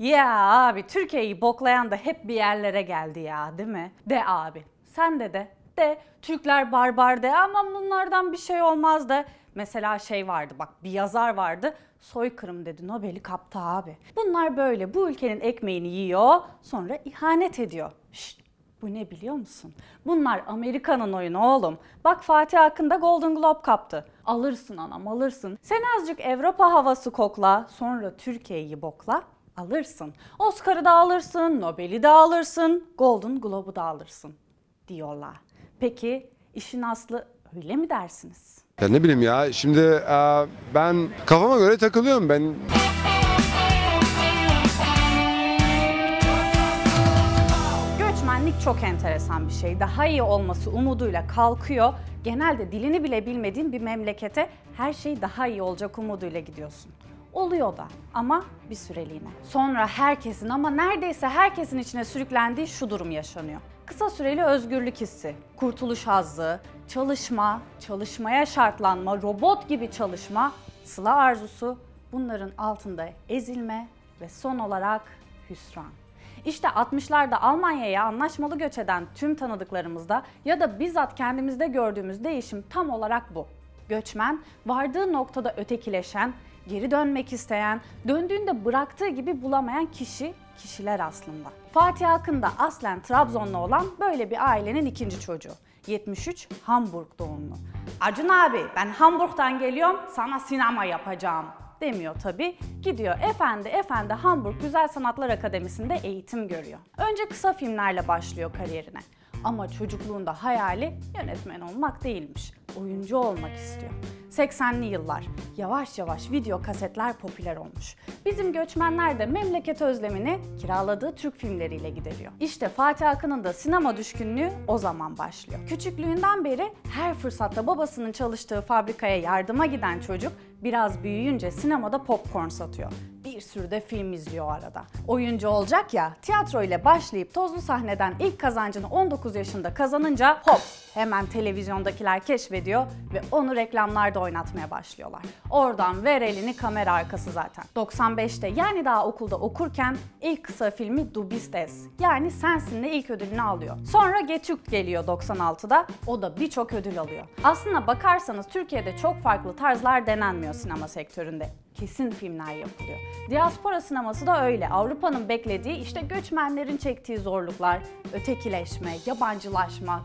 Ya abi Türkiye'yi boklayan da hep bir yerlere geldi ya, değil mi? De abi. Sen de Türkler barbar de ama bunlardan bir şey olmaz de. Mesela şey vardı bak, bir yazar vardı, soykırım dedi, Nobel'i kaptı abi. Bunlar böyle bu ülkenin ekmeğini yiyor, sonra ihanet ediyor. Şşt, bu ne biliyor musun? Bunlar Amerika'nın oyunu oğlum. Bak Fatih Akın da Golden Globe kaptı. Alırsın anam alırsın. Sen azıcık Avrupa havası kokla, sonra Türkiye'yi bokla. Alırsın. Oscar'ı da alırsın, Nobel'i de alırsın, Golden Globe'u da alırsın diyorlar. Peki işin aslı öyle mi dersiniz? Ya ne bileyim ya şimdi ben kafama göre takılıyorum ben. Göçmenlik çok enteresan bir şey. Daha iyi olması umuduyla kalkıyor. Genelde dilini bile bilmediğin bir memlekete her şey daha iyi olacak umuduyla gidiyorsun. Oluyor da ama bir süreliğine. Sonra herkesin ama neredeyse herkesin içine sürüklendiği şu durum yaşanıyor. Kısa süreli özgürlük hissi, kurtuluş hazzı, çalışma, çalışmaya şartlanma, robot gibi çalışma, sıla arzusu, bunların altında ezilme ve son olarak hüsran. İşte 60'larda Almanya'ya anlaşmalı göç eden tüm tanıdıklarımızda ya da bizzat kendimizde gördüğümüz değişim tam olarak bu. Göçmen, vardığı noktada ötekileşen, geri dönmek isteyen, döndüğünde bıraktığı gibi bulamayan kişiler aslında. Fatih Akın da aslen Trabzonlu olan böyle bir ailenin ikinci çocuğu. 73 Hamburg doğumlu. Acun abi ben Hamburg'dan geliyorum, sana sinema yapacağım demiyor tabii. Gidiyor efendi Hamburg Güzel Sanatlar Akademisi'nde eğitim görüyor. Önce kısa filmlerle başlıyor kariyerine. Ama çocukluğunda hayali yönetmen olmak değilmiş. Oyuncu olmak istiyor. 80'li yıllar. Yavaş yavaş video kasetler popüler olmuş. Bizim göçmenler de memleket özlemini kiraladığı Türk filmleriyle gideriyor. İşte Fatih Akın'ın da sinema düşkünlüğü o zaman başlıyor. Küçüklüğünden beri her fırsatta babasının çalıştığı fabrikaya yardıma giden çocuk biraz büyüyünce sinemada popcorn satıyor. Bir sürü de film izliyor arada. Oyuncu olacak ya, tiyatro ile başlayıp tozlu sahneden ilk kazancını 19 yaşında kazanınca hop hemen televizyondakiler keşfediyor ve onu reklamlarda oynatmaya başlıyorlar. Oradan ver elini kamera arkası zaten. 95'te yani daha okulda okurken ilk kısa filmi Du bist es yani Sensin'le ilk ödülünü alıyor. Sonra Getürk geliyor 96'da, o da birçok ödül alıyor. Aslına bakarsanız Türkiye'de çok farklı tarzlar denenmiyor sinema sektöründe. Kesin filmler yapılıyor. Diaspora sineması da öyle. Avrupa'nın beklediği işte göçmenlerin çektiği zorluklar, ötekileşme, yabancılaşma,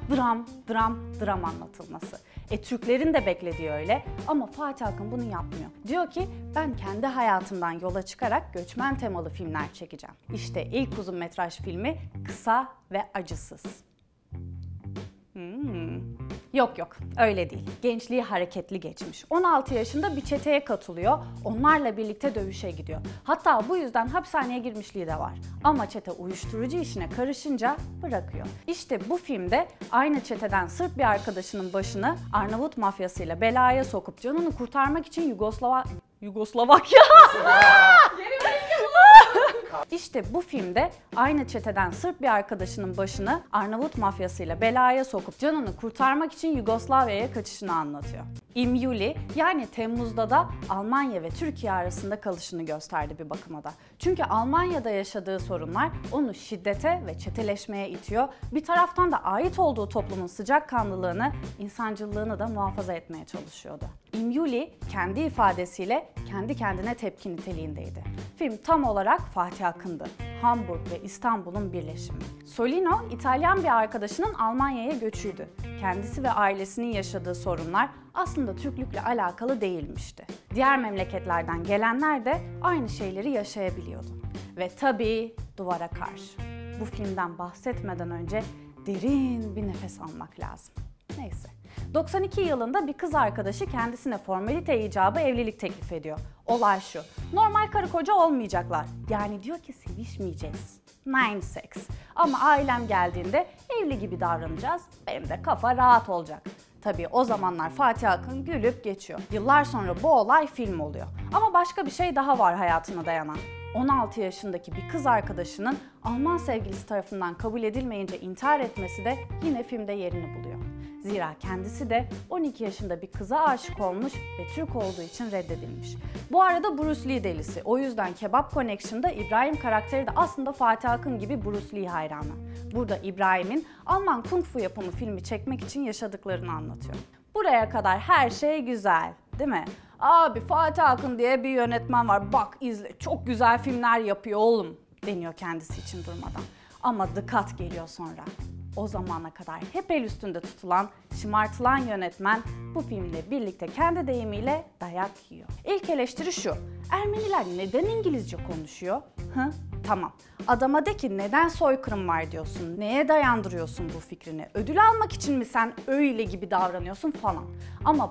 dram anlatılması. Türklerin de beklediği öyle ama Fatih Akın bunu yapmıyor. Diyor ki ben kendi hayatımdan yola çıkarak göçmen temalı filmler çekeceğim. İşte ilk uzun metraj filmi Kısa ve Acısız. Yok öyle değil. Gençliği hareketli geçmiş. 16 yaşında bir çeteye katılıyor. Onlarla birlikte dövüşe gidiyor. Hatta bu yüzden hapishaneye girmişliği de var. Ama çete uyuşturucu işine karışınca bırakıyor. İşte bu filmde aynı çeteden Sırp bir arkadaşının başını Arnavut mafyasıyla belaya sokup canını kurtarmak için Yugoslavakya İşte bu filmde aynı çeteden Sırp bir arkadaşının başını Arnavut mafyasıyla belaya sokup canını kurtarmak için Yugoslavya'ya kaçışını anlatıyor. İmyuli yani Temmuz'da da Almanya ve Türkiye arasında kalışını gösterdi bir bakıma da. Çünkü Almanya'da yaşadığı sorunlar onu şiddete ve çeteleşmeye itiyor. Bir taraftan da ait olduğu toplumun sıcakkanlılığını, insancıllığını da muhafaza etmeye çalışıyordu. İmyuli kendi ifadesiyle kendi kendine tepki niteliğindeydi. Film tam olarak Fatih Akın'dı. Hamburg ve İstanbul'un birleşimi. Solino, İtalyan bir arkadaşının Almanya'ya göçüydü. Kendisi ve ailesinin yaşadığı sorunlar aslında Türklükle alakalı değilmişti. Diğer memleketlerden gelenler de aynı şeyleri yaşayabiliyordu. Ve tabii duvara karşı. Bu filmden bahsetmeden önce derin bir nefes almak lazım. Neyse. 92 yılında bir kız arkadaşı kendisine formalite icabı evlilik teklif ediyor. Olay şu, normal karı koca olmayacaklar. Yani diyor ki sevişmeyeceğiz. Nine sex. Ama ailem geldiğinde evli gibi davranacağız, benim de kafa rahat olacak. Tabii o zamanlar Fatih Akın gülüp geçiyor. Yıllar sonra bu olay film oluyor. Ama başka bir şey daha var hayatına dayanan. 16 yaşındaki bir kız arkadaşının Alman sevgilisi tarafından kabul edilmeyince intihar etmesi de yine filmde yerini buluyor. Zira kendisi de 12 yaşında bir kıza aşık olmuş ve Türk olduğu için reddedilmiş. Bu arada Bruce Lee delisi. O yüzden Kebap Connection'da İbrahim karakteri de aslında Fatih Akın gibi Bruce Lee hayranı. Burada İbrahim'in Alman Kung Fu yapımı filmi çekmek için yaşadıklarını anlatıyor. Buraya kadar her şey güzel, değil mi? Abi Fatih Akın diye bir yönetmen var, bak izle, çok güzel filmler yapıyor oğlum deniyor kendisi için durmadan. Ama The Cut geliyor sonra. O zamana kadar hep el üstünde tutulan, şımartılan yönetmen bu filmle birlikte kendi deyimiyle dayak yiyor. İlk eleştiri şu: Ermeniler neden İngilizce konuşuyor? Tamam. Adama de ki neden soykırım var diyorsun, neye dayandırıyorsun bu fikrini, ödül almak için mi sen öyle gibi davranıyorsun falan. Ama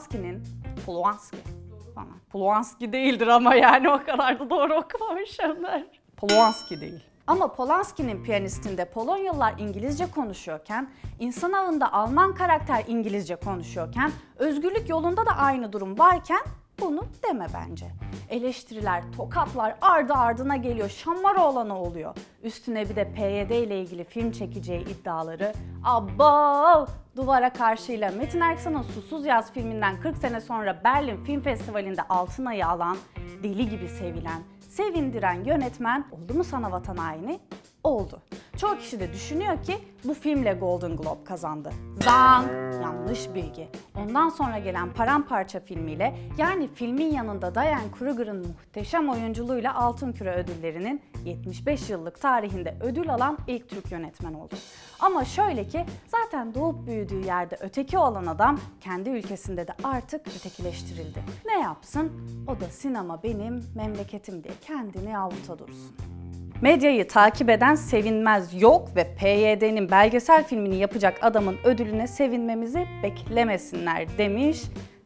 Polanski değildir ama yani o kadar da doğru okumamışımdır. Polanski değil. Ama Polanski'nin Piyanist'inde Polonyalılar İngilizce konuşuyorken, İnsan Avı'nda Alman karakter İngilizce konuşuyorken, Özgürlük Yolu'nda da aynı durum varken bunu deme bence. Eleştiriler, tokatlar ardı ardına geliyor, Şammaroğlan'a oluyor. Üstüne bir de PYD ile ilgili film çekeceği iddiaları, abba duvara karşıyla Metin Erksan'ın Susuz Yaz filminden 40 sene sonra Berlin Film Festivali'nde altın ayı alan, deli gibi sevilen, sevindiren yönetmen oldu mu sana vatan haini? Oldu. Çoğu kişi de düşünüyor ki bu filmle Golden Globe kazandı. Zang! Yanlış bilgi. Ondan sonra gelen Paramparça filmiyle, yani filmin yanında Diane Kruger'ın muhteşem oyunculuğuyla Altın Küre ödüllerinin 75 yıllık tarihinde ödül alan ilk Türk yönetmen oldu. Ama şöyle ki zaten doğup büyüdüğü yerde öteki olan adam kendi ülkesinde de artık ötekileştirildi. Ne yapsın? O da sinema benim memleketim diye kendini avuta dursun. Medyayı takip eden sevinmez yok ve PYD'nin belgesel filmini yapacak adamın ödülüne sevinmemizi beklemesinler demiş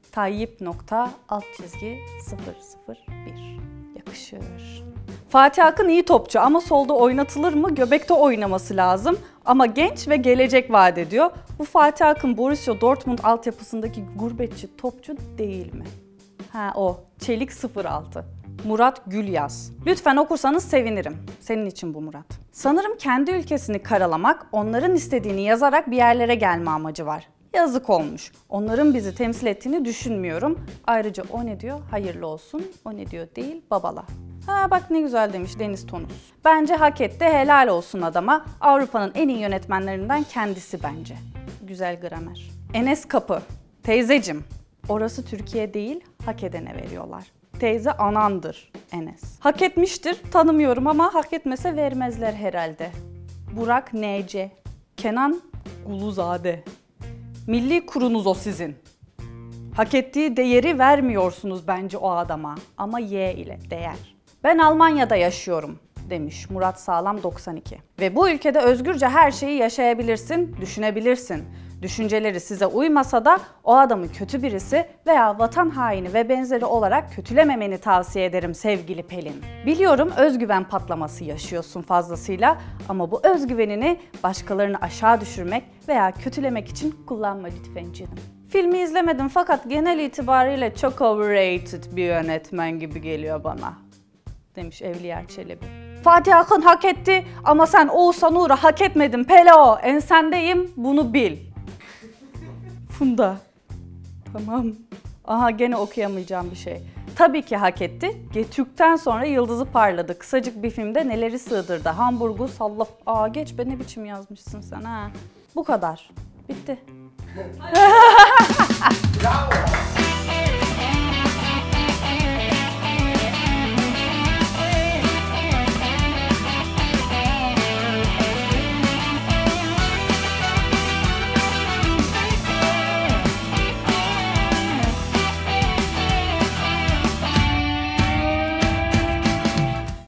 Tayyip._001. Yakışır. Fatih Akın iyi topçu ama solda oynatılır mı? Göbekte oynaması lazım. Ama genç ve gelecek vaat ediyor. Bu Fatih Akın Borussia Dortmund altyapısındaki gurbetçi topçu değil mi? O. Çelik 06. Murat Gülyaz. Lütfen okursanız sevinirim. Senin için bu Murat. Sanırım kendi ülkesini karalamak, onların istediğini yazarak bir yerlere gelme amacı var. Yazık olmuş. Onların bizi temsil ettiğini düşünmüyorum. Ayrıca o ne diyor? Hayırlı olsun. O ne diyor değil, babala. Bak ne güzel demiş Deniz Tonus. Bence hak etti, helal olsun adama. Avrupa'nın en iyi yönetmenlerinden kendisi bence. Güzel gramer. Enes Kapı. Teyzecim. Orası Türkiye değil, hak edene veriyorlar. Teyze anandır Enes. Hak etmiştir, tanımıyorum ama hak etmese vermezler herhalde. Burak N.C. Kenan Guluzade. Milli kurunuz o sizin. Hak ettiği değeri vermiyorsunuz bence o adama. Ama Y ile değer. Ben Almanya'da yaşıyorum demiş Murat Sağlam 92. Ve bu ülkede özgürce her şeyi yaşayabilirsin, düşünebilirsin. Düşünceleri size uymasa da o adamı kötü birisi veya vatan haini ve benzeri olarak kötülememeni tavsiye ederim sevgili Pelin. Biliyorum özgüven patlaması yaşıyorsun fazlasıyla ama bu özgüvenini başkalarını aşağı düşürmek veya kötülemek için kullanma lütfen canım. Filmi izlemedim fakat genel itibariyle çok overrated bir yönetmen gibi geliyor bana, demiş Evliya Çelebi. Fatih Akın hak etti ama sen Oğuzhan Uğur'u hak etmedin Pelo. Ensendeyim, bunu bil. Funda. Tamam. Aha gene okuyamayacağım bir şey. Tabii ki hak etti. Getük'ten sonra yıldızı parladı. Kısacık bir filmde neleri sığdırdı. Hamburgu salla... Geç be, ne biçim yazmışsın sen ha. Bu kadar. Bitti. Bravo.